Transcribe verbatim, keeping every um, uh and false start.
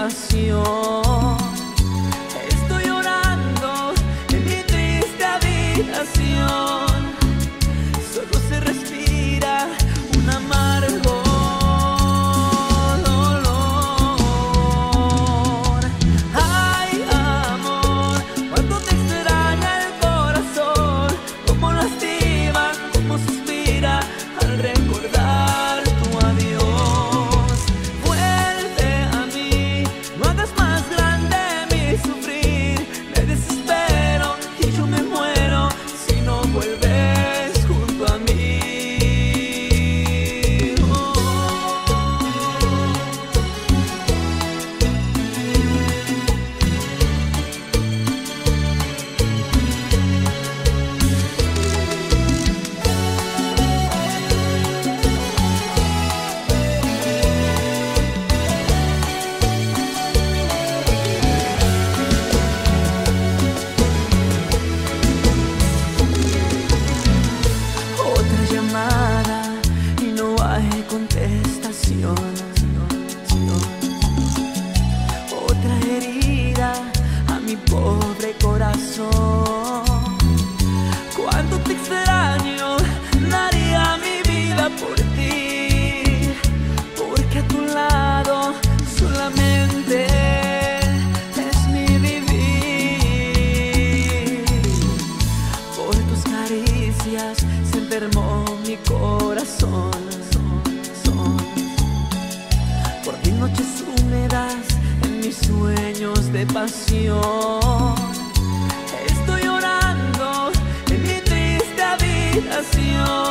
pasión. Estoy llorando en mi triste habitación. Solo se respira un amargo dolor. Ay, amor, cuánto te extraña el corazón, cómo lastima, cómo suspira al recordar tu adiós. Vuelve a mí, no hagas más grande mi sufrir. Me desespero y yo me muero si no vuelves junto a mí. Otra llamada y no hay contestación. Otra herida a mi pobre corazón. Cuánto te extraño, daría mi vida por ti, porque a tu lado solamente es mi vivir. Por tus caricias se enfermó mi corazón. Por mis noches húmedas en mis sueños de pasión. Estoy llorando en mi triste habitación.